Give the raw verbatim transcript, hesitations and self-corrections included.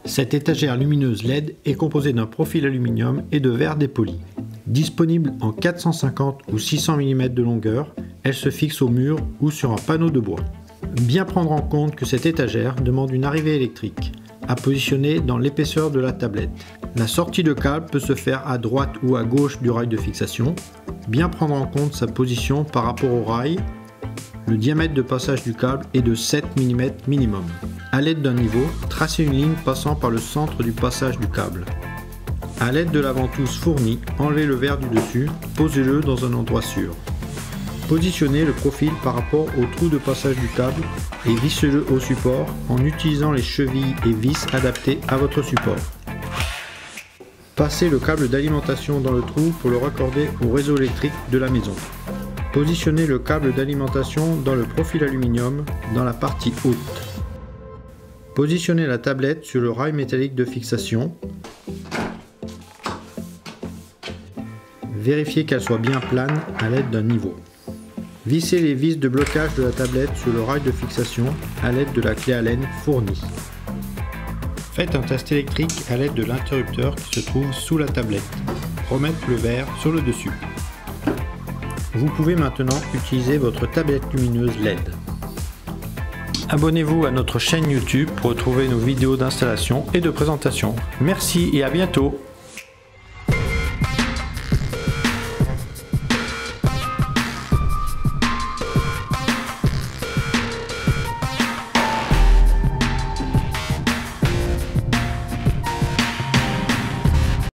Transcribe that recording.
Cette étagère lumineuse L E D est composée d'un profil aluminium et de verre dépoli. Disponible en quatre cent cinquante ou six cents millimètres de longueur, elle se fixe au mur ou sur un panneau de bois. Bien prendre en compte que cette étagère demande une arrivée électrique, à positionner dans l'épaisseur de la tablette. La sortie de câble peut se faire à droite ou à gauche du rail de fixation. Bien prendre en compte sa position par rapport au rail. Le diamètre de passage du câble est de sept millimètres minimum. À l'aide d'un niveau, tracez une ligne passant par le centre du passage du câble. À l'aide de la ventouse fournie, enlevez le verre du dessus, posez-le dans un endroit sûr. Positionnez le profil par rapport au trou de passage du câble et vissez-le au support en utilisant les chevilles et vis adaptées à votre support. Passez le câble d'alimentation dans le trou pour le raccorder au réseau électrique de la maison. Positionnez le câble d'alimentation dans le profil aluminium dans la partie haute. Positionnez la tablette sur le rail métallique de fixation. Vérifiez qu'elle soit bien plane à l'aide d'un niveau. Vissez les vis de blocage de la tablette sur le rail de fixation à l'aide de la clé Allen fournie. Faites un test électrique à l'aide de l'interrupteur qui se trouve sous la tablette. Remettre le verre sur le dessus. Vous pouvez maintenant utiliser votre tablette lumineuse L E D. Abonnez-vous à notre chaîne YouTube pour retrouver nos vidéos d'installation et de présentation. Merci et à bientôt!